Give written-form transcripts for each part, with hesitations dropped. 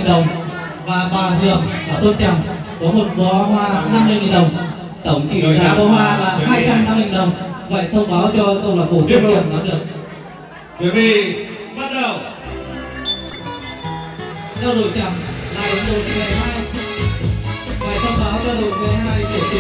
đồng và bà Hường ở Tôn Tràng có một bó hoa 50.000 đồng. Tổng trị giá bó hoa là 250.000 đồng. Vậy thông báo cho câu lạc bộ Tôn Tràng nắm được. Chuẩn bị bắt đầu. Theo đội Tràng là đội 12. Vậy thông báo cho đội 12 tổ chức.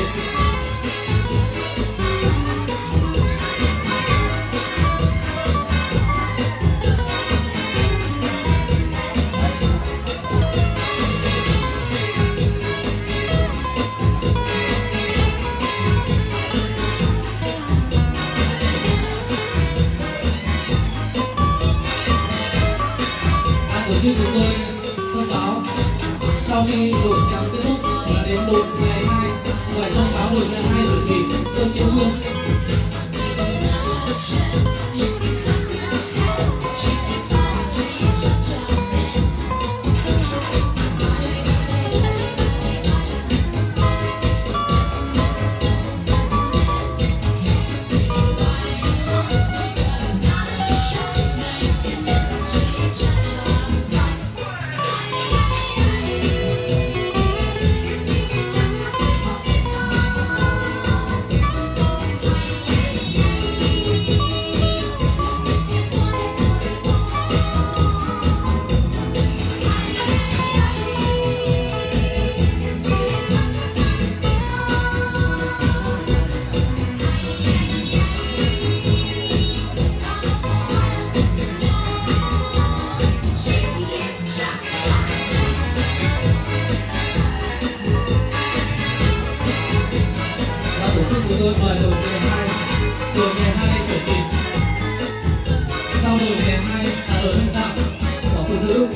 Tổ chức của tôi thông báo sau khi đội Tràng kết thúc là đến đội 12. Vậy thông báo đội 12 chủ trì Sơn Kiến Hương. Tôi mời đội 12, đội 12 chuẩn bị. Sau đội 12 là đội lãnh đạo của phụ nữ.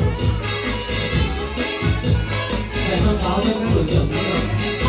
Để thông báo cho các đội trưởng biết được.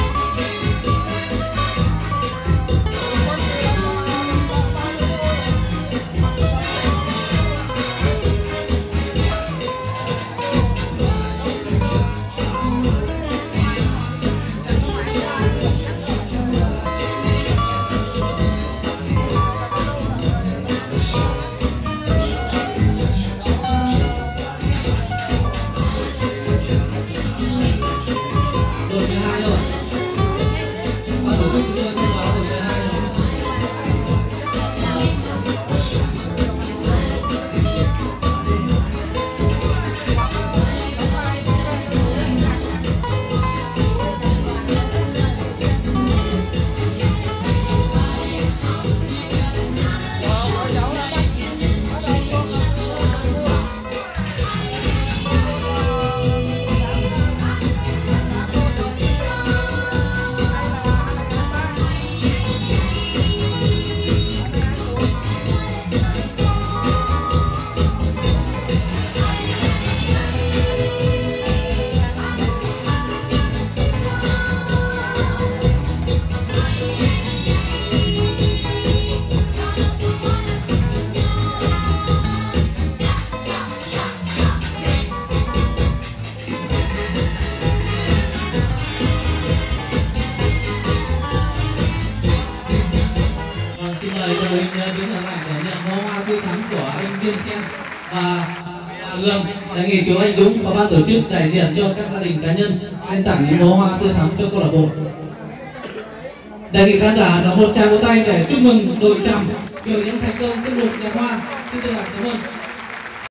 Xin mời đội hình đứng ở lại để nhận bó hoa tươi thắm của anh Viên Sen và Hương. Đề nghị chú anh Dũng và ban tổ chức đại diện cho các gia đình cá nhân lên tặng những bó hoa tươi thắm cho câu lạc bộ. Đề nghị khán giả đón một tràng vỗ tay để chúc mừng đội Tràm biểu diễn thành công tiết mục nhạc hoa. Xin chân thành cảm ơn.